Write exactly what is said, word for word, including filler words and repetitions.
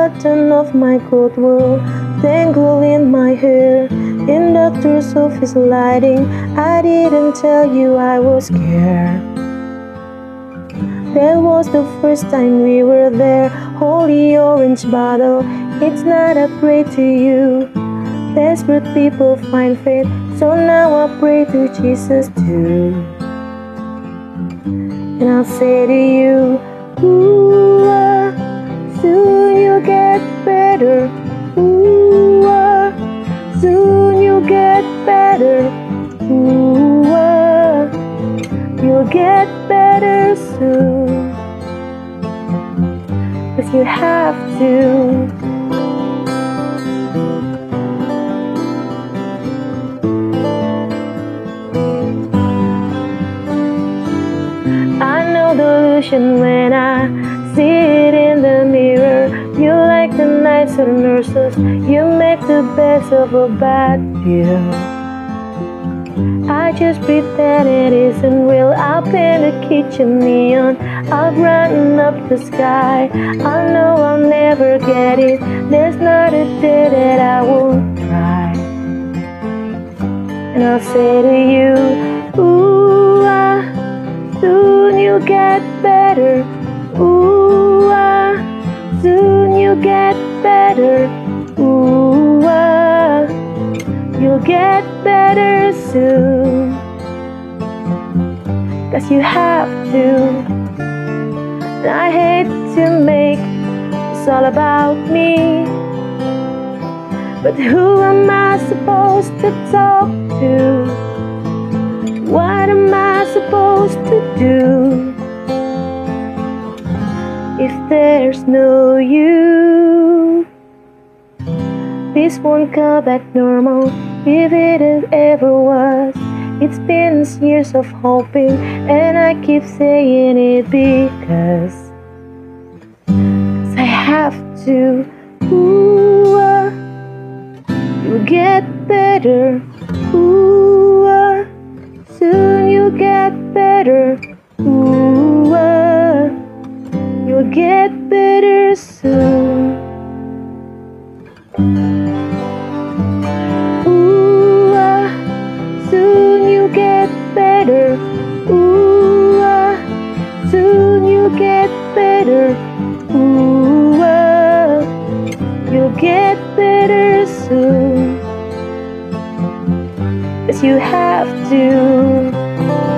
button of my coat will tangle in my hair. In doctor's office lighting, I didn't tell you I was scared. That was the first time we were there. Holy orange bottle, it's not a pray to you. Desperate people find faith, so now I pray to Jesus too. And I'll say to you, ooh, ah, soon you'll get better. Ooh, ah, soon you'll get better. Ooh, ah, you'll get better soon. 'Cause you have to. Delusion when I see it in the mirror. You like the nicer nurses, you make the best of a bad deal. I just pretend it isn't real. I'll paint the kitchen neon, I'll brighten up the sky. I know I'll never get it, there's not a day that I won't try. And I'll say to you, ooh, ah, soon you'll get better. Ooh, ah, soon you'll get better. Ooh, ah, you'll get better soon. 'Cause you have to. And I hate to make this all about me, but who am I supposed to talk to? What am I supposed to do if there's no you? This won't come back normal if it ever was. It's been years of hoping, and I keep saying it because I have to. Ooh, ah, you'll get better. Ooh, ah, soon you'll get better. Ooh, ah, you'll get better soon. Ooh, ah, soon you'll get better. Ooh, ah, soon you'll get better. Ooh, ah, you'll get better soon. 'Cause you have to.